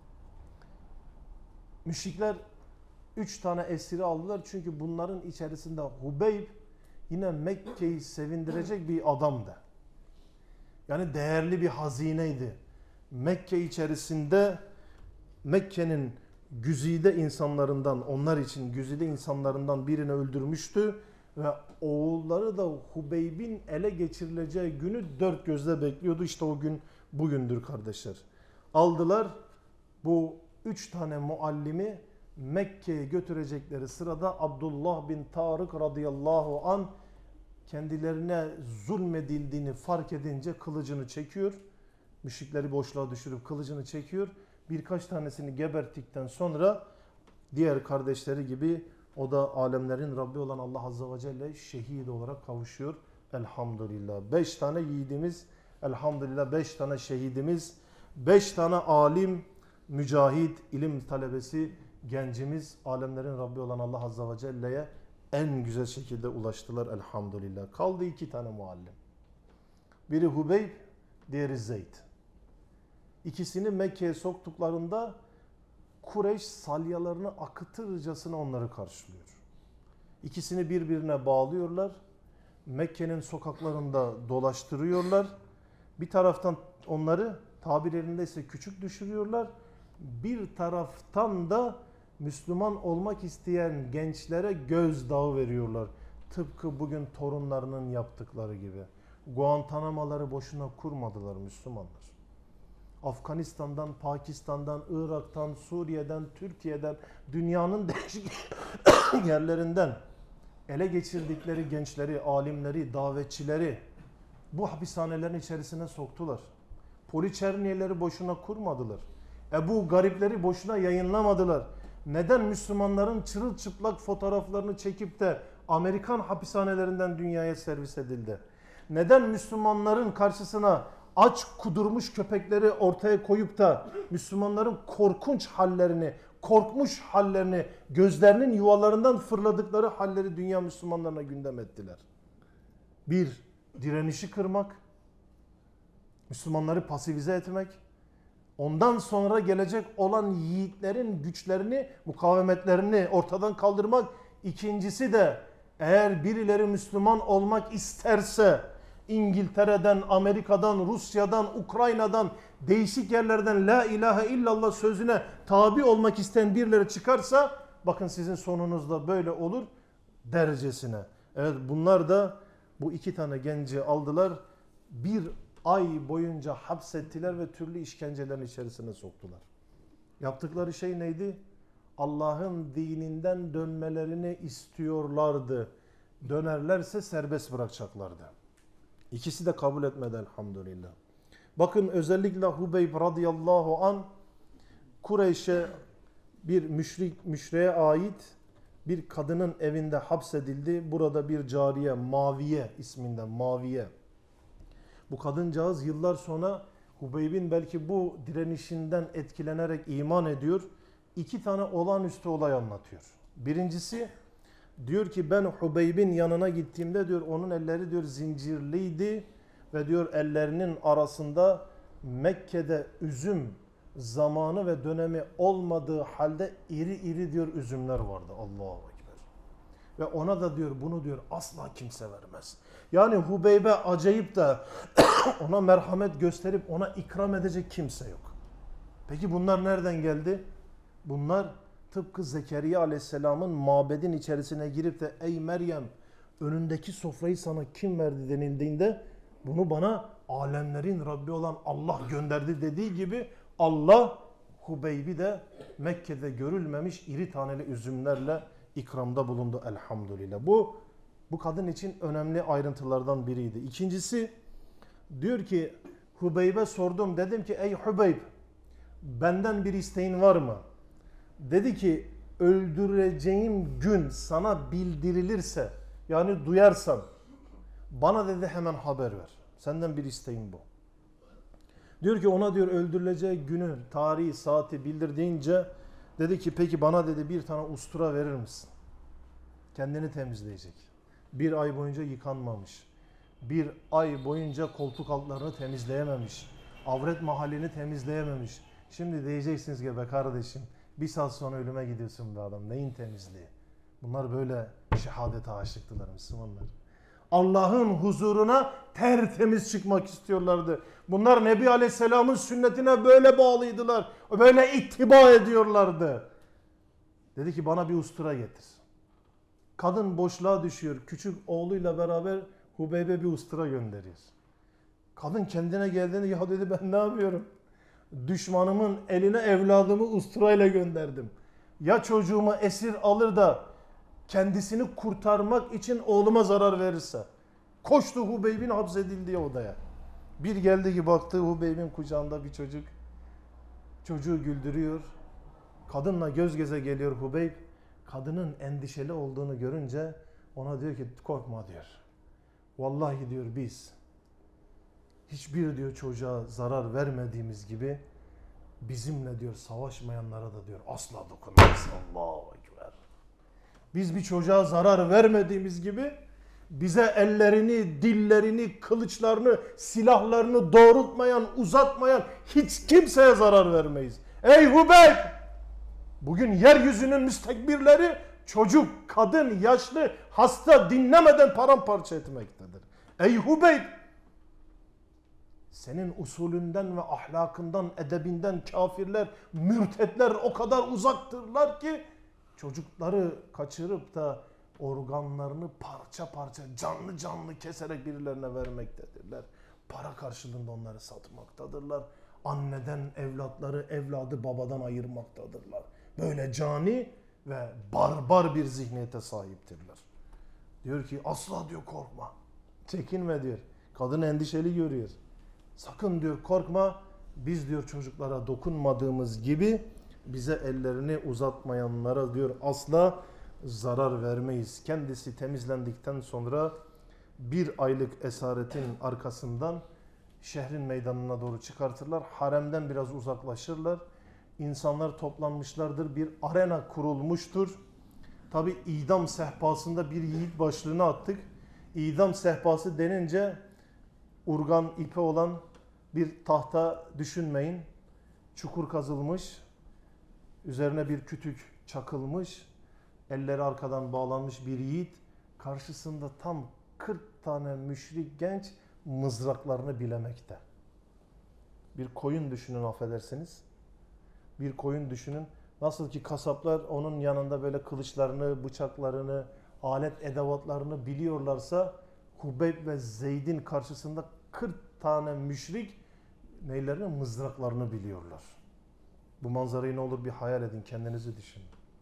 Müşrikler üç tane esiri aldılar çünkü bunların içerisinde Hubeyb yine Mekke'yi sevindirecek bir adamdı. Yani değerli bir hazineydi. Mekke içerisinde Mekke'nin güzide insanlarından, onlar için güzide insanlarından birini öldürmüştü ve oğulları da Hubeyb'in ele geçirileceği günü dört gözle bekliyordu. İşte o gün bugündür kardeşler. Aldılar bu üç tane muallimi Mekke'ye götürecekleri sırada Abdullah bin Tarık radıyallahu an kendilerine zulmedildiğini fark edince kılıcını çekiyor. Müşrikleri boşluğa düşürüp kılıcını çekiyor. Birkaç tanesini geberttikten sonra diğer kardeşleri gibi o da alemlerin Rabbi olan Allah Azze ve Celle şehit olarak kavuşuyor. Elhamdülillah. Beş tane yiğidimiz, elhamdülillah beş tane şehidimiz, beş tane alim, mücahit, ilim talebesi, gencimiz alemlerin Rabbi olan Allah Azze ve Celle'ye en güzel şekilde ulaştılar elhamdülillah. Kaldı iki tane muallim. Biri Hubeyb, diğeri Zeyd. İkisini Mekke'ye soktuklarında Kureyş salyalarını akıtırcasına onları karşılıyor. İkisini birbirine bağlıyorlar. Mekke'nin sokaklarında dolaştırıyorlar. Bir taraftan onları tabir elindeyse küçük düşürüyorlar. Bir taraftan da Müslüman olmak isteyen gençlere gözdağı veriyorlar. Tıpkı bugün torunlarının yaptıkları gibi. Guantanamo'ları boşuna kurmadılar Müslümanlar. Afganistan'dan, Pakistan'dan, Irak'tan, Suriye'den, Türkiye'den, dünyanın değişik yerlerinden ele geçirdikleri gençleri, alimleri, davetçileri bu hapishanelerin içerisine soktular. Poliçerniyeleri boşuna kurmadılar. Ebu Garipleri boşuna yayınlamadılar. Neden Müslümanların çırılçıplak fotoğraflarını çekip de Amerikan hapishanelerinden dünyaya servis edildi? Neden Müslümanların karşısına aç kudurmuş köpekleri ortaya koyup da Müslümanların korkunç hallerini, korkmuş hallerini, gözlerinin yuvalarından fırladıkları halleri dünya Müslümanlarına gündem ettiler? Bir, direnişi kırmak, Müslümanları pasifize etmek, ondan sonra gelecek olan yiğitlerin güçlerini, mukavemetlerini ortadan kaldırmak. İkincisi de eğer birileri Müslüman olmak isterse İngiltere'den, Amerika'dan, Rusya'dan, Ukrayna'dan, değişik yerlerden la ilahe illallah sözüne tabi olmak isteyen birileri çıkarsa bakın sizin sonunuz da böyle olur derecesine. Evet, bunlar da bu iki tane genci aldılar. Bir ay boyunca hapsettiler ve türlü işkencelerin içerisine soktular. Yaptıkları şey neydi? Allah'ın dininden dönmelerini istiyorlardı. Dönerlerse serbest bırakacaklardı. İkisi de kabul etmedi elhamdülillah. Bakın özellikle Hubeyb radıyallahu an Kureyş'e bir müşrik, müşriğe ait bir kadının evinde hapsedildi. Burada bir cariye, Maviye isminden, Maviye. Bu kadıncağız yıllar sonra Hubeyb'in belki bu direnişinden etkilenerek iman ediyor. İki tane olağanüstü olay anlatıyor. Birincisi diyor ki ben Hubeyb'in yanına gittiğimde diyor onun elleri diyor zincirliydi ve diyor ellerinin arasında Mekke'de üzüm zamanı ve dönemi olmadığı halde iri iri diyor üzümler vardı. Allahu Ekber. Ve ona da diyor bunu diyor asla kimse vermez. Yani Hubeyb'e acayip da ona merhamet gösterip ona ikram edecek kimse yok. Peki bunlar nereden geldi? Bunlar tıpkı Zekeriya Aleyhisselam'ın mabedin içerisine girip de ey Meryem önündeki sofrayı sana kim verdi denildiğinde bunu bana alemlerin Rabbi olan Allah gönderdi dediği gibi Allah Hubeyb'i de Mekke'de görülmemiş iri taneli üzümlerle ikramda bulundu elhamdülillah. Bu bu kadın için önemli ayrıntılardan biriydi. İkincisi diyor ki Hubeyb'e sordum dedim ki ey Hubeyb benden bir isteğin var mı? Dedi ki öldüreceğim gün sana bildirilirse yani duyarsan bana dedi hemen haber ver. Senden bir isteğim bu. Diyor ki ona diyor öldürüleceği günü, tarihi, saati bildirdiğince dedi ki peki bana dedi bir tane ustura verir misin? Kendini temizleyecek. Bir ay boyunca yıkanmamış. Bir ay boyunca koltuk altlarını temizleyememiş. Avret mahallini temizleyememiş. Şimdi diyeceksiniz ki be kardeşim bir saat sonra ölüme gidiyorsun be adam. Neyin temizliği? Bunlar böyle şehadete aşıktılar Müslümanlar. Allah'ın huzuruna tertemiz çıkmak istiyorlardı. Bunlar Nebi Aleyhisselam'ın sünnetine böyle bağlıydılar. Böyle ittiba ediyorlardı. Dedi ki bana bir ustura getir. Kadın boşluğa düşüyor. Küçük oğluyla beraber Hubeyb'e bir ustura gönderiyor. Kadın kendine geldiğinde ya dedi ben ne yapıyorum? Düşmanımın eline evladımı usturayla gönderdim. Ya çocuğumu esir alır da kendisini kurtarmak için oğluma zarar verirse. Koştu Hubeyb'in hapsedildiği odaya. Bir geldi ki baktı Hubeyb'in kucağında bir çocuk. Çocuğu güldürüyor. Kadınla göz göze geliyor Hubeyb. Kadının endişeli olduğunu görünce ona diyor ki korkma diyor. Vallahi diyor biz hiçbir diyor çocuğa zarar vermediğimiz gibi bizimle diyor savaşmayanlara da diyor asla dokunmayız. Allahu Ekber. Biz bir çocuğa zarar vermediğimiz gibi bize ellerini, dillerini, kılıçlarını, silahlarını doğrultmayan, uzatmayan hiç kimseye zarar vermeyiz. Ey Hubeyb! Bugün yeryüzünün müstekbirleri çocuk, kadın, yaşlı, hasta dinlemeden paramparça etmektedir. Ey Hubeyb! Senin usulünden ve ahlakından, edebinden kafirler, mürtetler o kadar uzaktırlar ki çocukları kaçırıp da organlarını parça parça canlı canlı keserek birilerine vermektedirler. Para karşılığında onları satmaktadırlar. Anneden evlatları, evladı babadan ayırmaktadırlar. Böyle cani ve barbar bir zihniyete sahiptirler. Diyor ki asla diyor korkma. Çekinme diyor. Kadın endişeli görüyor. Sakın diyor korkma. Biz diyor çocuklara dokunmadığımız gibi bize ellerini uzatmayanlara diyor asla zarar vermeyiz. Kendisi temizlendikten sonra bir aylık esaretin arkasından şehrin meydanına doğru çıkartırlar. Haremden biraz uzaklaşırlar. İnsanlar toplanmışlardır. Bir arena kurulmuştur. Tabi idam sehpasında bir yiğit başlığını attık. İdam sehpası denince urgan ipi olan bir tahta düşünmeyin. Çukur kazılmış. Üzerine bir kütük çakılmış. Elleri arkadan bağlanmış bir yiğit. Karşısında tam kırk tane müşrik genç mızraklarını bilemekte. Bir koyun düşünün affedersiniz. Bir koyun düşünün. Nasıl ki kasaplar onun yanında böyle kılıçlarını, bıçaklarını, alet edevatlarını biliyorlarsa Hubeyb ve Zeyd'in karşısında kırk tane müşrik neylerini? Mızraklarını biliyorlar. Bu manzarayı ne olur bir hayal edin, kendinizi düşünün.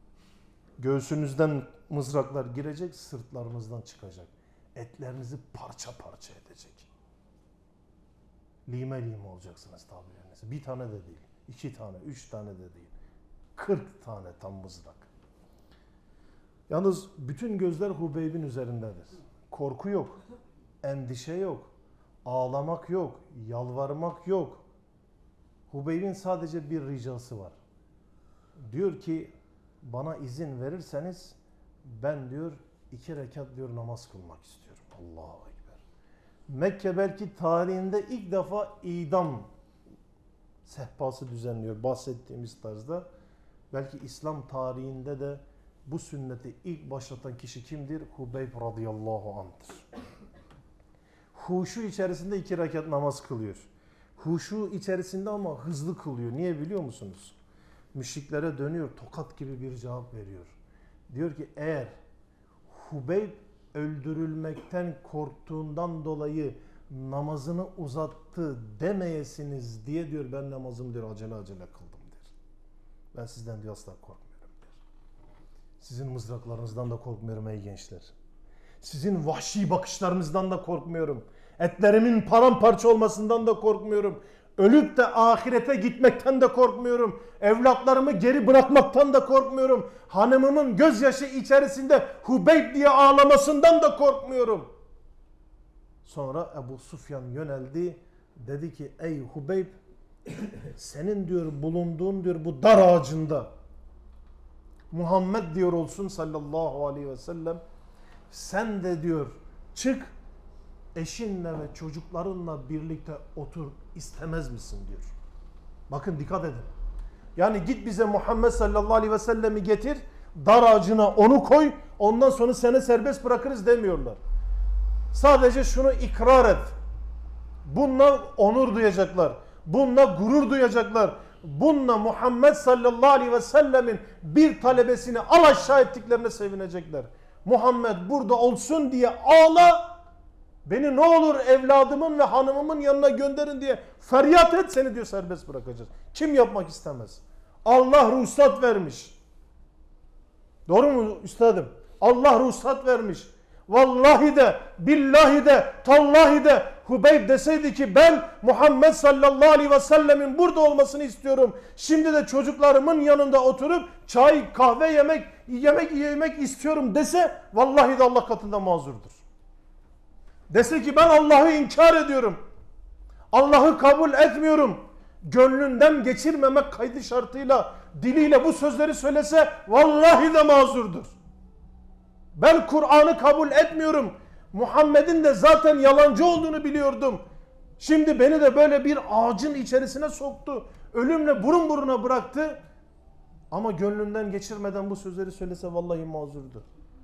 Göğsünüzden mızraklar girecek, sırtlarınızdan çıkacak. Etlerinizi parça parça edecek. Lime lime olacaksınız tabirleriniz. Bir tane de değil, iki tane, üç tane de değil. Kırk tane tam mızrak. Yalnız bütün gözler Hubeyb'in üzerindedir. Korku yok, endişe yok, ağlamak yok, yalvarmak yok. Hubeyb'in sadece bir ricası var. Diyor ki bana izin verirseniz ben diyor iki rekat diyor namaz kılmak istiyorum. Allahu Ekber. Mekke belki tarihinde ilk defa idam sehpası düzenliyor bahsettiğimiz tarzda. Belki İslam tarihinde de bu sünneti ilk başlatan kişi kimdir? Hubeyb radıyallahu anh'tır. Huşu içerisinde iki rekat namaz kılıyor. Huşu içerisinde ama hızlı kılıyor. Niye biliyor musunuz? Müşriklere dönüyor, tokat gibi bir cevap veriyor. Diyor ki eğer Hubeyb öldürülmekten korktuğundan dolayı namazını uzattı demeyesiniz diye diyor ben namazımı diyor acele acele kıldım diyor. Ben sizden diyor asla korkmuyorum diyor. Sizin mızraklarınızdan da korkmuyorum ey gençler. Sizin vahşi bakışlarınızdan da korkmuyorum. Etlerimin paramparça olmasından da korkmuyorum. Ölüp de ahirete gitmekten de korkmuyorum. Evlatlarımı geri bırakmaktan da korkmuyorum. Hanımımın gözyaşı içerisinde Hubeyb diye ağlamasından da korkmuyorum. Sonra Ebu Sufyan yöneldi. Dedi ki ey Hubeyb senin diyor bulunduğun diyor bu dar ağacında Muhammed diyor olsun sallallahu aleyhi ve sellem sen de diyor çık eşinle ve çocuklarınla birlikte otur istemez misin diyor. Bakın dikkat edin. Yani git bize Muhammed sallallahu aleyhi ve sellemi getir, dar ağacına onu koy, ondan sonra seni serbest bırakırız demiyorlar. Sadece şunu ikrar et. Bununla onur duyacaklar. Bununla gurur duyacaklar. Bununla Muhammed sallallahu aleyhi ve sellemin bir talebesini al aşağı ettiklerine sevinecekler. Muhammed burada olsun diye ağla. Beni ne olur evladımın ve hanımımın yanına gönderin diye feryat et seni diyor serbest bırakacağız. Kim yapmak istemez? Allah ruhsat vermiş. Doğru mu üstadım? Allah ruhsat vermiş. Vallahi de, billahi de, tallahi de Hubeyb deseydi ki ben Muhammed sallallahu aleyhi ve sellemin burada olmasını istiyorum. Şimdi de çocuklarımın yanında oturup çay, kahve yemek, yemek yemek istiyorum dese vallahi de Allah katında mazurdur. Dese ki ben Allah'ı inkar ediyorum. Allah'ı kabul etmiyorum. Gönlünden geçirmemek kaydı şartıyla diliyle bu sözleri söylese vallahi de mazurdur. Ben Kur'an'ı kabul etmiyorum. Muhammed'in de zaten yalancı olduğunu biliyordum. Şimdi beni de böyle bir ağacın içerisine soktu. Ölümle burun buruna bıraktı. Ama gönlünden geçirmeden bu sözleri söylese vallahi mazurdu.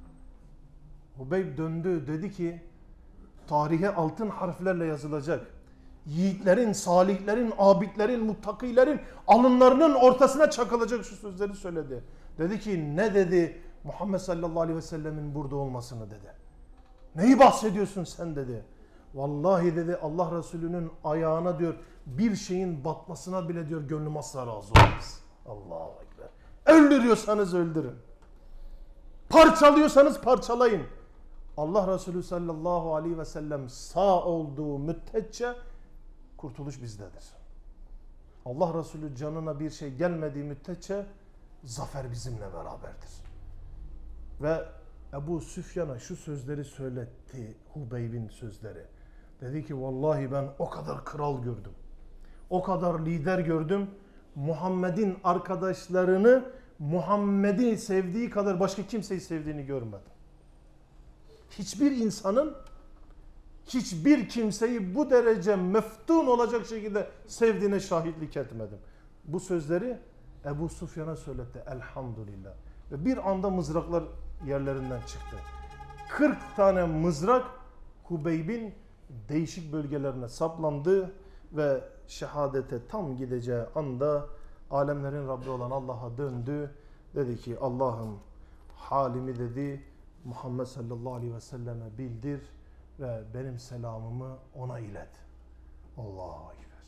Hubeyb döndü dedi ki tarihe altın harflerle yazılacak. Yiğitlerin, salihlerin, abidlerin, muttakilerin alınlarının ortasına çakılacak şu sözleri söyledi. Dedi ki ne dedi? Muhammed sallallahu aleyhi ve sellemin burada olmasını dedi. Neyi bahsediyorsun sen dedi. Vallahi dedi Allah Resulü'nün ayağına diyor bir şeyin batmasına bile diyor gönlüm asla razı olmaz. Allahu Ekber. Öldürüyorsanız öldürün. Parçalıyorsanız parçalayın. Allah Resulü sallallahu aleyhi ve sellem sağ olduğu müddetçe kurtuluş bizdedir. Allah Resulü canına bir şey gelmediği müddetçe zafer bizimle beraberdir. Ve Ebu Süfyan'a şu sözleri söyletti Hubeyb'in sözleri. Dedi ki vallahi ben o kadar kral gördüm. O kadar lider gördüm. Muhammed'in arkadaşlarını Muhammed'i sevdiği kadar başka kimseyi sevdiğini görmedim. Hiçbir insanın hiçbir kimseyi bu derece meftun olacak şekilde sevdiğine şahitlik etmedim. Bu sözleri Ebu Sufyan'a söyletti elhamdülillah. Ve bir anda mızraklar yerlerinden çıktı. kırk tane mızrak Hubeyb'in değişik bölgelerine saplandı ve şehadete tam gideceği anda alemlerin Rabbi olan Allah'a döndü. Dedi ki Allah'ım halimi dedi Muhammed sallallahu aleyhi ve selleme bildir ve benim selamımı ona ilet. Allahu Ekber.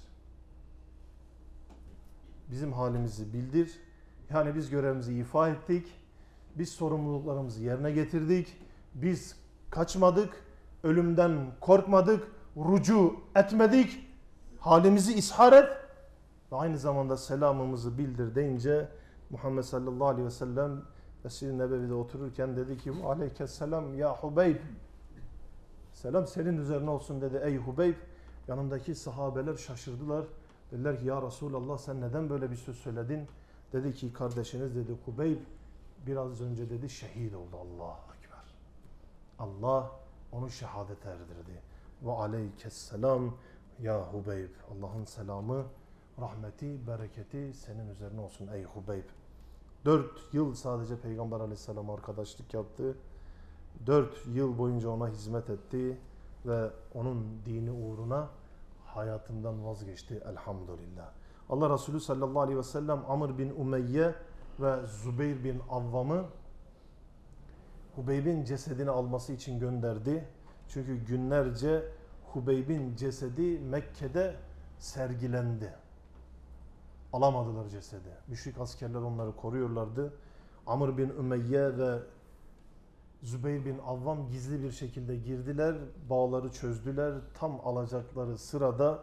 Bizim halimizi bildir. Yani biz görevimizi ifa ettik. Biz sorumluluklarımızı yerine getirdik. Biz kaçmadık. Ölümden korkmadık. Rucu etmedik. Halimizi ishar et. Ve aynı zamanda selamımızı bildir deyince Muhammed sallallahu aleyhi ve sellem Mescid-i Nebevi'de otururken dedi ki aleykesselam ya Hubeyb. Selam senin üzerine olsun dedi ey Hubeyb. Yanındaki sahabeler şaşırdılar. Dediler ki ya Resulallah sen neden böyle bir söz söyledin? Dedi ki kardeşiniz dedi Hubeyb biraz önce dedi şehit oldu. Allahu Ekber. Allah onu şehadete erdirdi. Ve aleykesselam ya Hubeyb. Allah'ın selamı, rahmeti, bereketi senin üzerine olsun ey Hubeyb. Dört yıl sadece Peygamber aleyhisselam arkadaşlık yaptı. Dört yıl boyunca ona hizmet etti ve onun dini uğruna hayatından vazgeçti elhamdülillah. Allah Resulü sallallahu aleyhi ve sellem Amr bin Umeyye ve Zübeyir bin Avvam'ı Hubeyb'in cesedini alması için gönderdi. Çünkü günlerce Hubeyb'in cesedi Mekke'de sergilendi. Alamadılar cesedi. Müşrik askerler onları koruyorlardı. Amr bin Ümeyye ve Zübeyir bin Avvam gizli bir şekilde girdiler. Bağları çözdüler. Tam alacakları sırada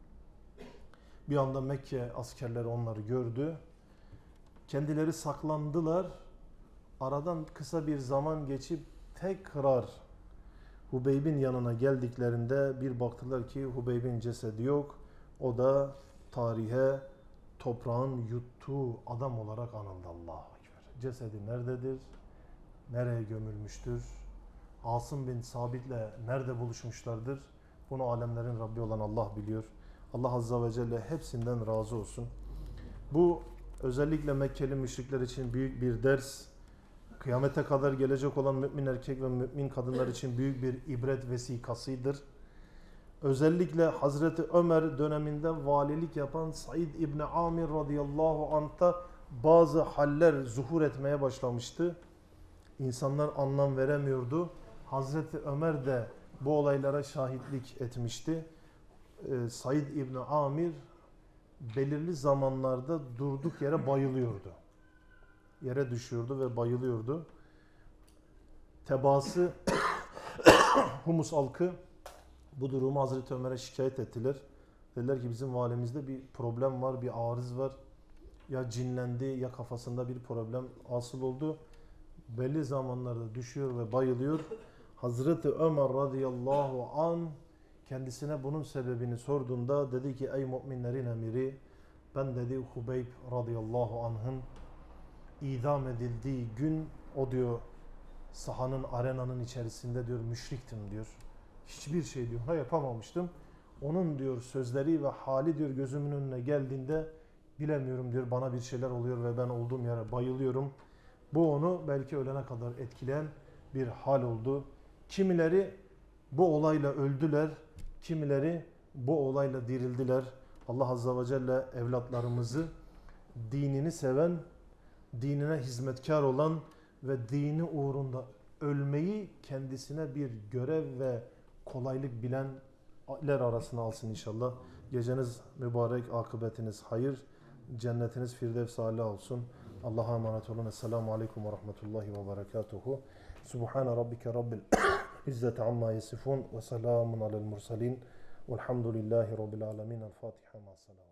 bir anda Mekke askerleri onları gördü. Kendileri saklandılar. Aradan kısa bir zaman geçip tekrar Hubeyb'in yanına geldiklerinde bir baktılar ki Hubeyb'in cesedi yok. O da tarihe toprağın yuttuğu adam olarak anıldı. Allahu Ekber. Cesedi nerededir? Nereye gömülmüştür? Asım bin Sabit'le nerede buluşmuşlardır? Bunu alemlerin Rabbi olan Allah biliyor. Allah Azze ve Celle hepsinden razı olsun. Bu özellikle Mekkeli müşrikler için büyük bir ders. Kıyamete kadar gelecek olan mümin erkek ve mümin kadınlar için büyük bir ibret vesikasıdır. Özellikle Hazreti Ömer döneminde valilik yapan Said İbni Amir radıyallahu anh'ta bazı haller zuhur etmeye başlamıştı. İnsanlar anlam veremiyordu. Hazreti Ömer de bu olaylara şahitlik etmişti. Ee, Said İbni Amir belirli zamanlarda durduk yere bayılıyordu. Yere düşüyordu ve bayılıyordu. Tebaası Humus halkı bu durumu Hazreti Ömer'e şikayet ettiler. Dediler ki bizim valimizde bir problem var, bir arız var. Ya cinlendi ya kafasında bir problem asıl oldu. Belli zamanlarda düşüyor ve bayılıyor. Hazreti Ömer radıyallahu an kendisine bunun sebebini sorduğunda dedi ki ey müminlerin emiri ben dedi Hubeyb radıyallahu anh'ın idam edildiği gün o diyor sahanın arenanın içerisinde diyor müşriktim diyor. Hiçbir şey diyor yapamamıştım. Onun diyor sözleri ve hali diyor gözümün önüne geldiğinde bilemiyorum diyor bana bir şeyler oluyor ve ben olduğum yere bayılıyorum. Bu onu belki ölene kadar etkileyen bir hal oldu. Kimileri bu olayla öldüler, kimileri bu olayla dirildiler. Allah Azze ve Celle evlatlarımızı dinini seven, dinine hizmetkar olan ve dini uğrunda ölmeyi kendisine bir görev ve kolaylık bilenler arasına alsın inşallah. Geceniz mübarek, akıbetiniz hayır, cennetiniz firdevs âlâ olsun. Allah'a emanet olun. Esselamu Aleyküm ve Rahmetullahi ve Berekatuhu. Subhane Rabbike Rabbil İzzeti Amma Yesifun ve Selamun Alel Mursalin. Velhamdülillahi Rabbil Alemin. El Fatiha ma salam.